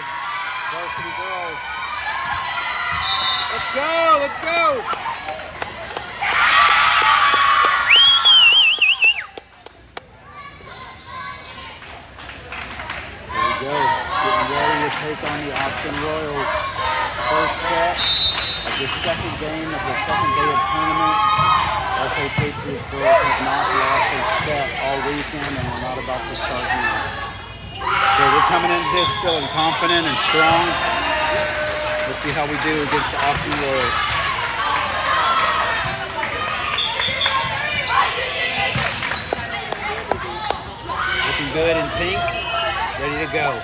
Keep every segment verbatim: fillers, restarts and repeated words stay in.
Varsity girls. Let's go, let's go. There we go. Getting ready to take on the Austin Royals. First set of the second game of the second day of tournament. S A Patriots girls have not lost a set all weekend, and we're not about to start now. So we're coming into this feeling confident and strong. Let's see how we do against the Austin Royals. Looking good in pink, ready to go.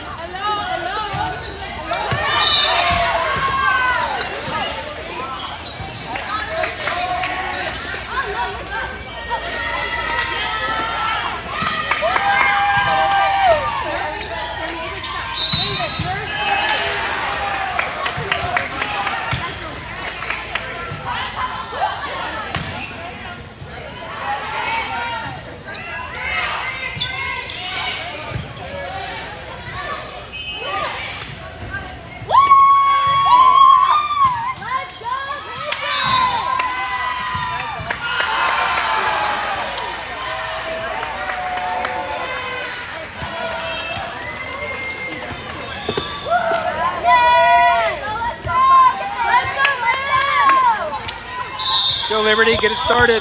Go Liberty, get it started.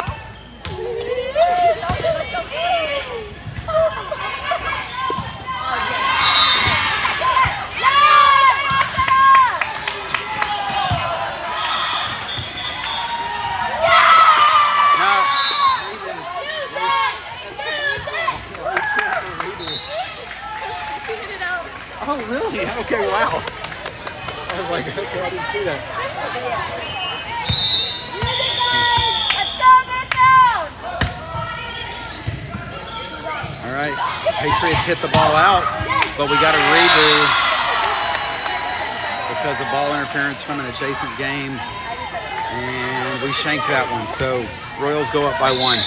Oh really? Okay, wow. I was like, okay, I didn't see that. All right, Patriots hit the ball out, but we got a redo because of ball interference from an adjacent game, and we shanked that one. So Royals go up by one.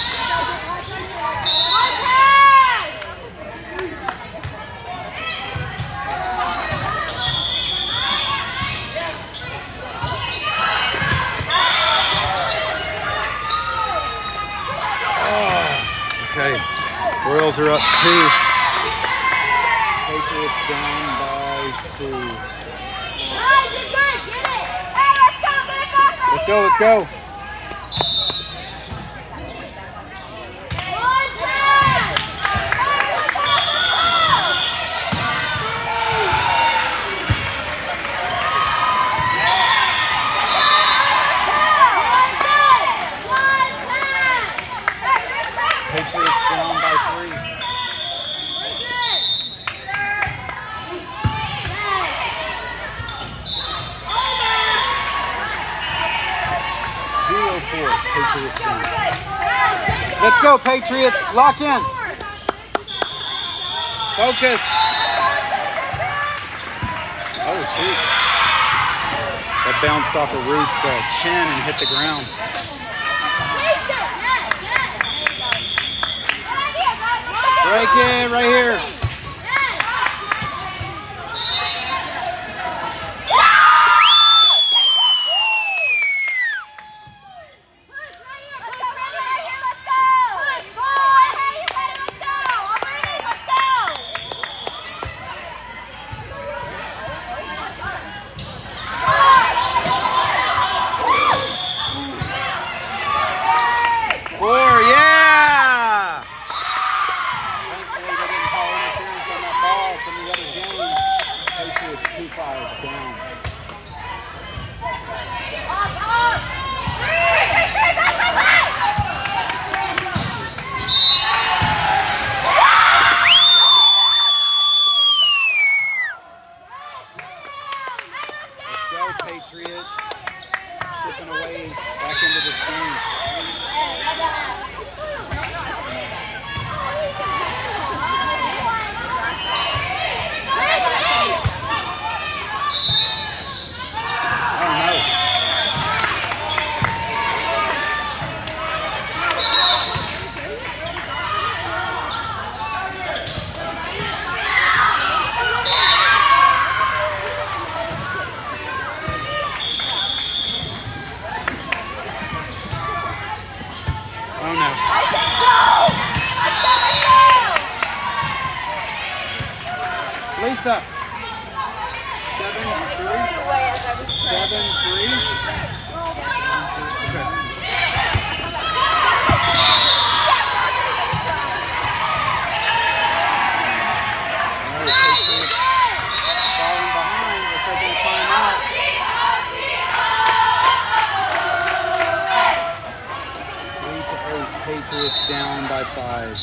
Okay, Royals are up two. Patriots down by two. Let's go, let's go. Patriots down by three. zero four, Patriots down. Let's go, Patriots. Lock in. Focus. Oh, shoot. That bounced off of Ruth's uh, chin and hit the ground. Break in right here. Four, yeah! Thankfully, they didn't call interference on that ball from the other game. Patriots two five down. Let's go, Patriots. Chipping away back into this game. Seven, three. Okay. Falling behind, we're taking a timeout. Three to eight, Patriots down by five.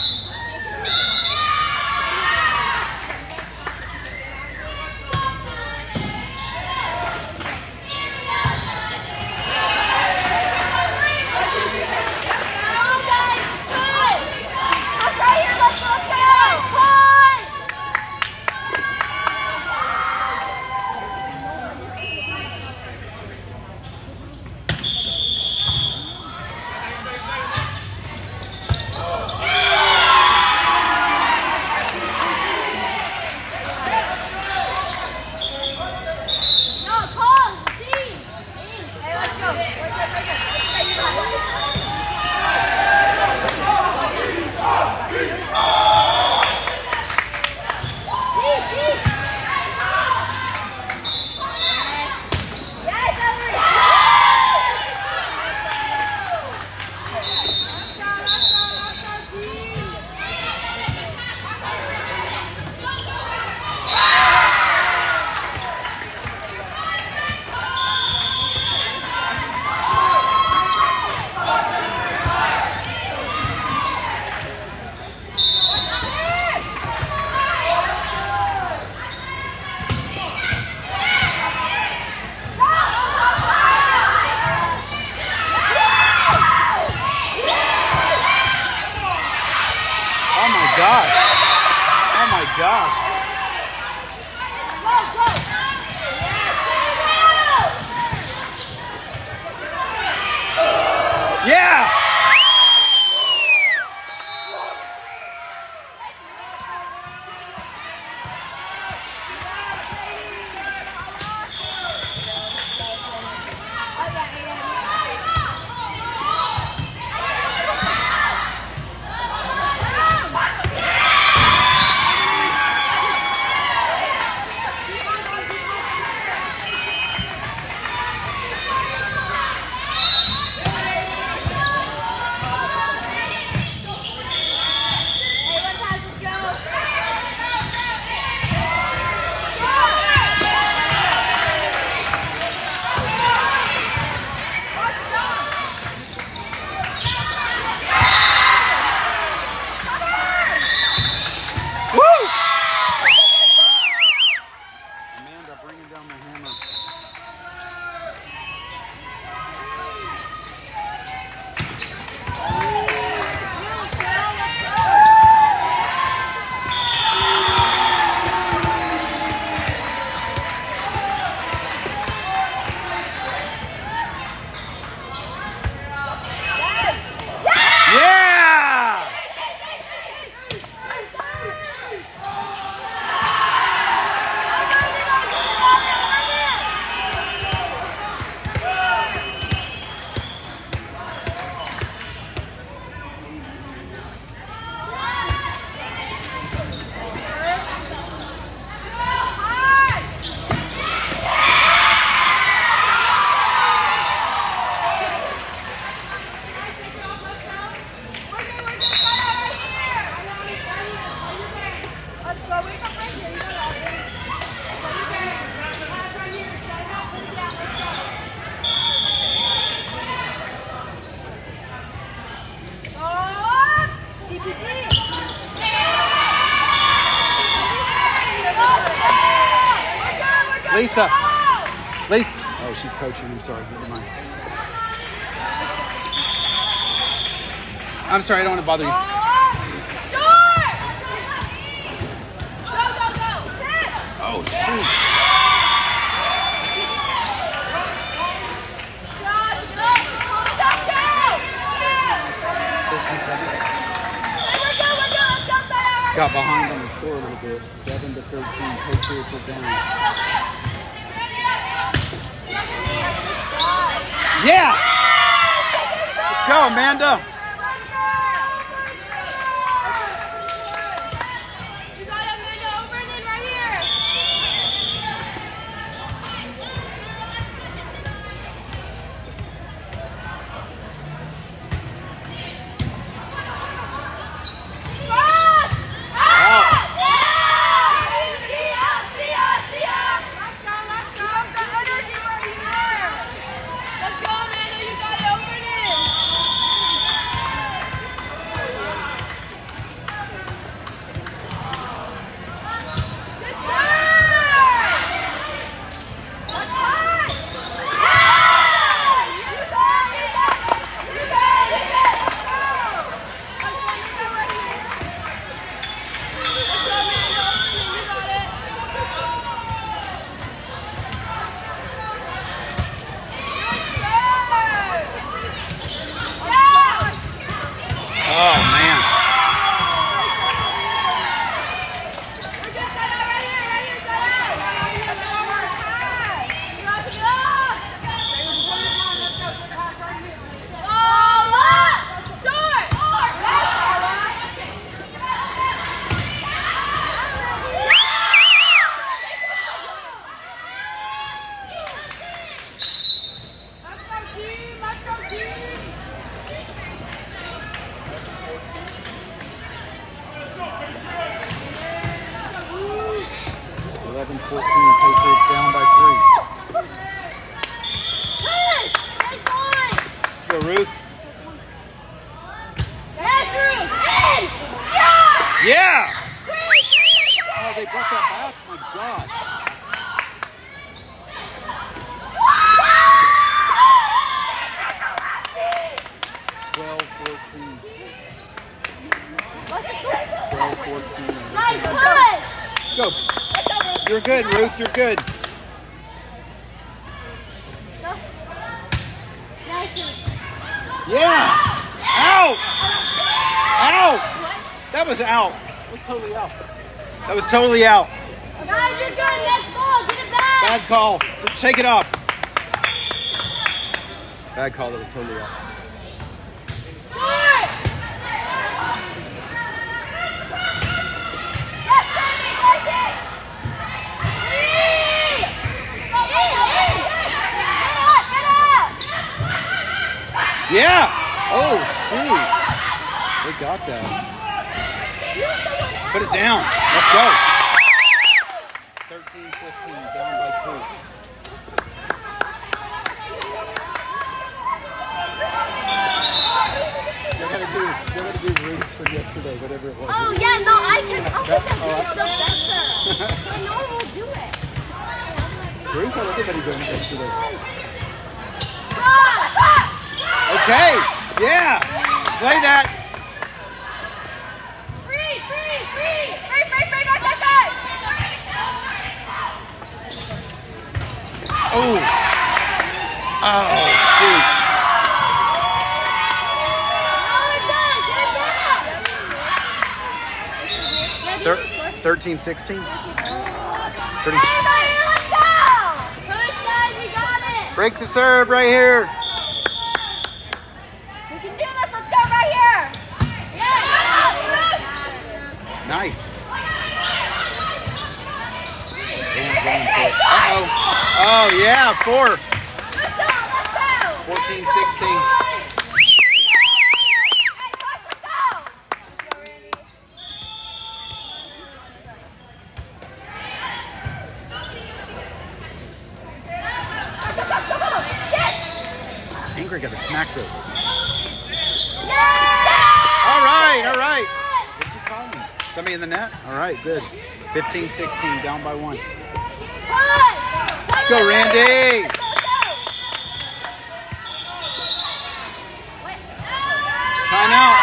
Lisa. Lisa. Oh, she's coaching. I'm sorry. Never mind. I'm sorry. I don't want to bother you. Oh, shoot. Got behind on the score a little bit. seven to thirteen. Patriots are down. Yeah! Let's go, Amanda. fourteen, Patriots down by three. Let's go, Ruth. Yeah! Oh, they brought that back? Oh, my gosh. twelve fourteen. twelve fourteen. Let's go. You're good, Ruth. You're good. Yeah! Out! Out! That was out. That was totally out. That was totally out. Guys, you're good. Next ball. Get it back. Bad call. Just shake it off. Bad call. That was totally out. Short. Yes, Sammy, take it. Three. In, in. Get up, get up. Yeah! Oh, shoot. They got that. Put it down. Let's go. thirteen fifteen, down by two. You're going to do, you're going to do rings from yesterday, whatever it was. Oh, yeah, no, I can. I'll put that the better. I know we'll do it. Rings had everybody doing it yesterday. Stop. Okay. Yeah. Play that. Free, free, free. Free, free, free, back, back, back. Oh. Oh, shoot. thirteen sixteen. Pretty sure. Let's go! Push, guys, we got it! Break the serve right here. We can do this, let's go right here! Yeah! Nice. Uh-oh. Oh, yeah, four. Let's go, let's go! fourteen sixteen. Angry got to smack this. All right, all right. What did you call me? Somebody in the net? All right, good. fifteen sixteen, down by one. Let's go, Randy. Timeout.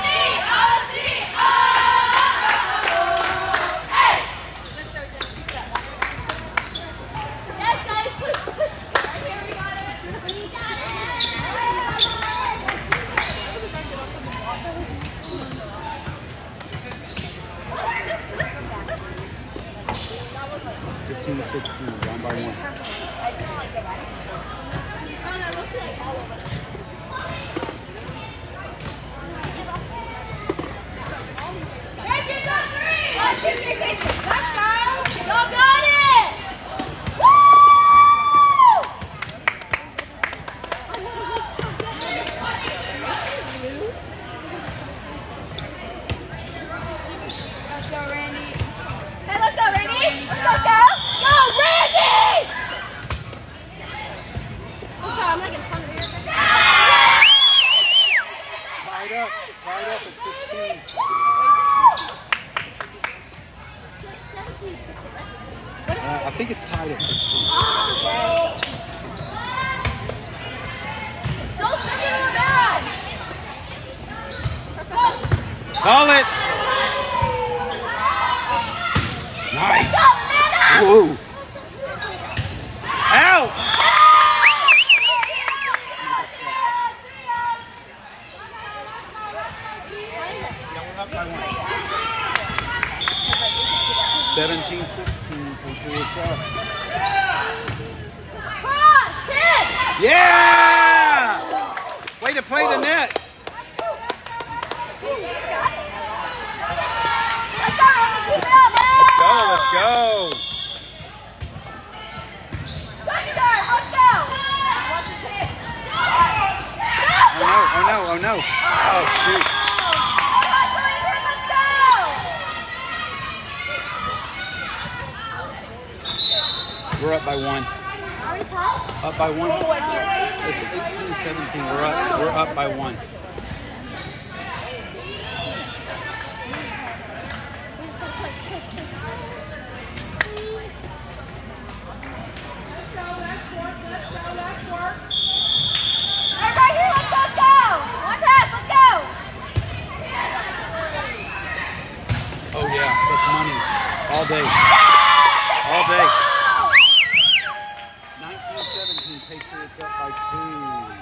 fifteen sixteen, down by one. I just don't like the right. No, no, look like all of us. Rachel's on three! One, two, three, let's go! Y'all got it! Woo! Let's go, Randy. Hey, let's go, Randy! Let's go, go! Go, Randy! I'm sorry, I'm like in front of you. Tied up, tied up at sixteen. Uh, I think it's tied at sixteen. Don't send it on the barrel! Call it. Nice. Whoa. Out. seventeen sixteen, Patriots up. Cross, hit! Yeah! Way to play the net. Let's go, Let's go, let's go. Let's go! Let's go! Oh no, oh no, oh no. Oh shoot. Let's go! We're up by one. Are we tied? Up by one. It's eighteen seventeen. We're up. We're up by one. Right here, let's go, let's go! One pass, let's go! Oh yeah, that's money. All day. All day. nineteen seventeen, Patriots up by two.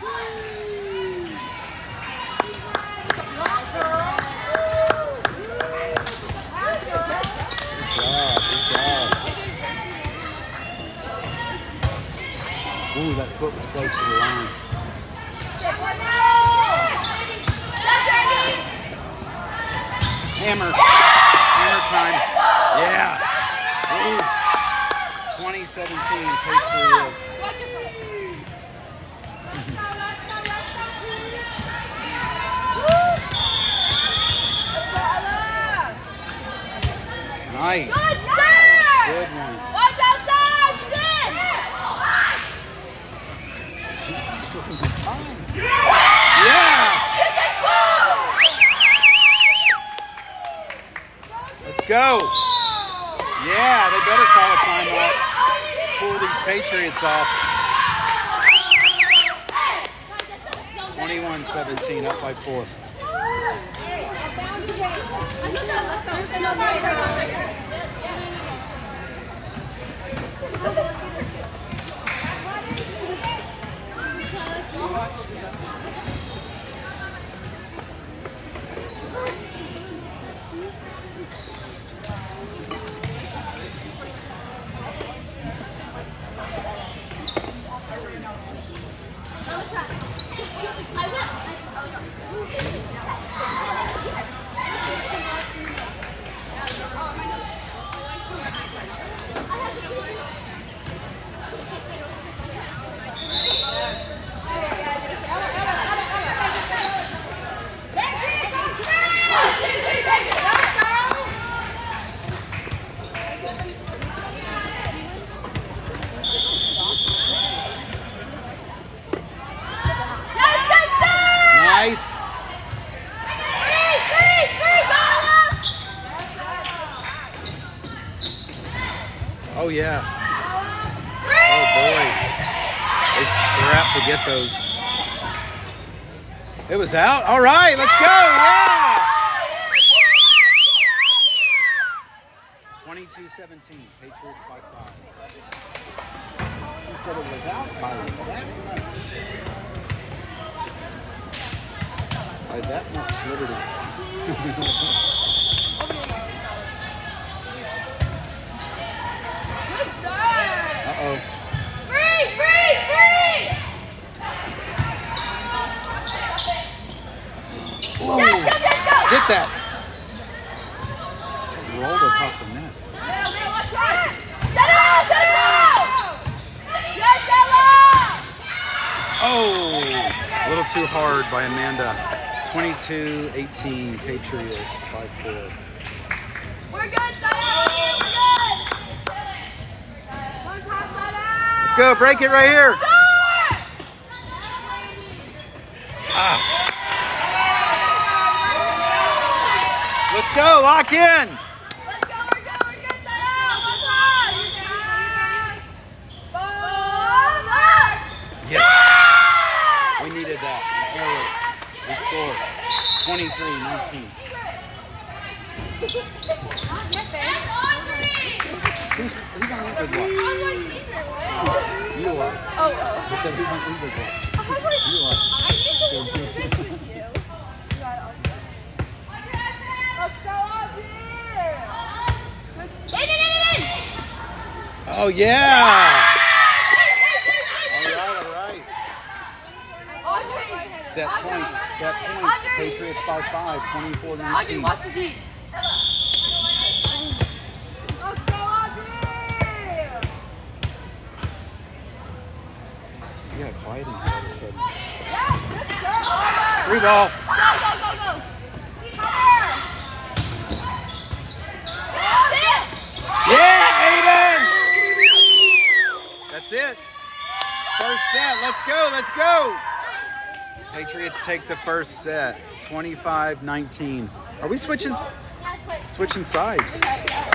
Good job, good job. Ooh, that foot was close to the line. Hammer. Hammer time. Yeah. Ooh. twenty seventeen, Patriots. Nice. Good one. Watch outside, Sid! She's scoring time. Yeah. Let's go. Yeah, they better call a timeout. Pull these Patriots off. twenty-one seventeen, up by four. Nice. Oh yeah. Oh boy. They scrapped to get those. It was out. All right, let's go. Yeah. twenty-two seventeen, Patriots by five. He said it was out by that much. By that much, Liberty. Uh-oh. Free, free, free! Whoa. Yes, go, yes, go! Get that. Rolled across the net. Set up, set up! Yes, Ella! Oh, a little too hard by Amanda. twenty-two eighteen, Patriots by four. We're good, Sada! We're good! One time, Sada! Let's go, break it right here. Ah. Let's go, lock in. Let's go, we're good, we're good, Sada! One time! Ball up! Yes. We needed that. We scored. twenty-three nineteen. Who's, who's on Eagle Watch? You are. Oh, I said who's on Eagle Watch? You are. let's go, Audrey! In, in, in, in! Oh, yeah. All right, all right. Audrey! Set point. Set point. Patriots by five. twenty-four Audrey, nineteen. watch the deep. Let's go, Audrey! You got quiet in here all of a sudden. Yes, good girl! Free ball. Go, go, go, go! Cover! Yeah, Aiden! first set. Let's go, let's go. Patriots take the first set, twenty-five nineteen. Are we switching switching sides?